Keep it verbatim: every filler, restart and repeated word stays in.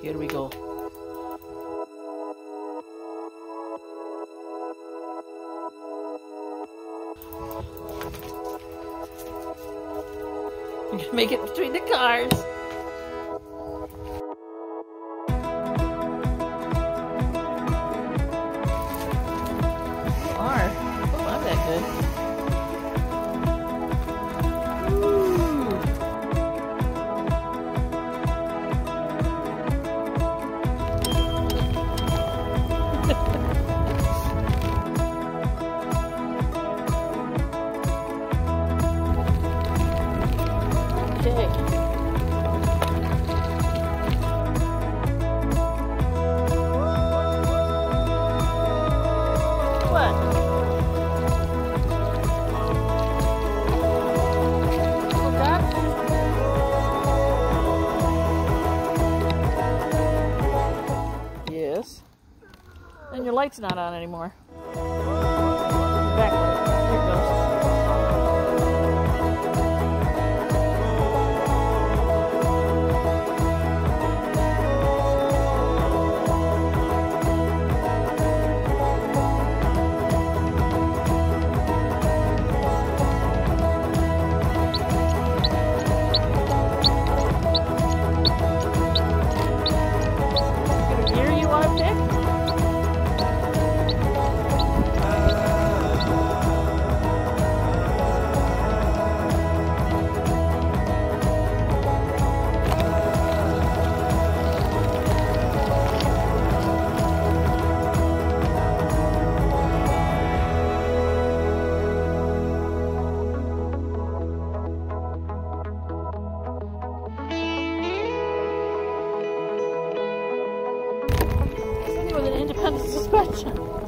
Here we go. You can make it between the cars. You are. Oh, I'm that good. Okay. What? Forgot? Yes. And your light's not on anymore. Back light. Here it goes. Gear you want to pick? With an independent suspension.